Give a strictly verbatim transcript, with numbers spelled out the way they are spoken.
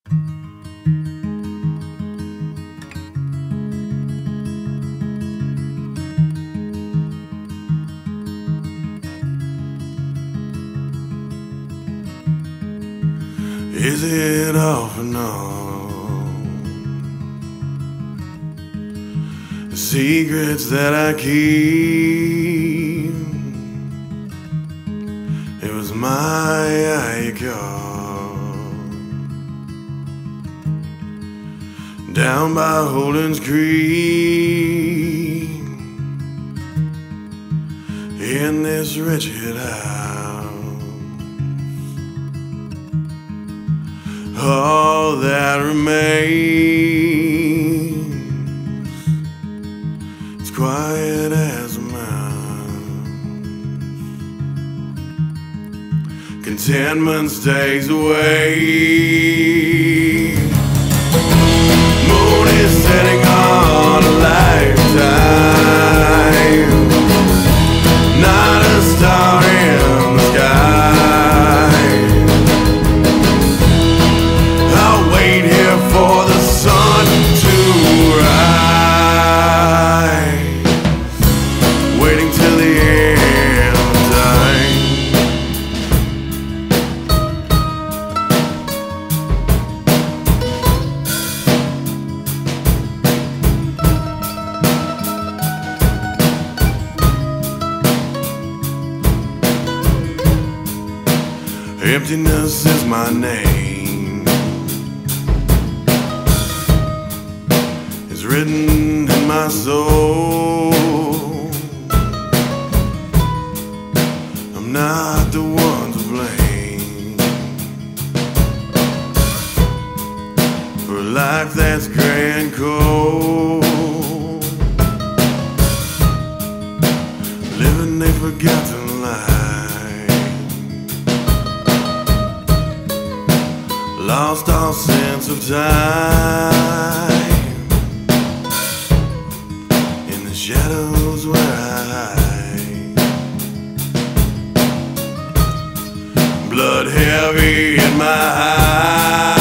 Is it off and on? The secrets that I keep, it was my eye caught down by Holden's Creek in this wretched house. All that remains, it's quiet as a mouse. Contentment stays away. Moon is setting on a lifetime, not a star in the sky. For the sun to rise, waiting till the end of time. Emptiness is my name, written in my soul. I'm not the one to blame for a life that's gray and cold, living a forgotten life, lost all sense of time. Shadows where I hide, blood heavy in my eyes.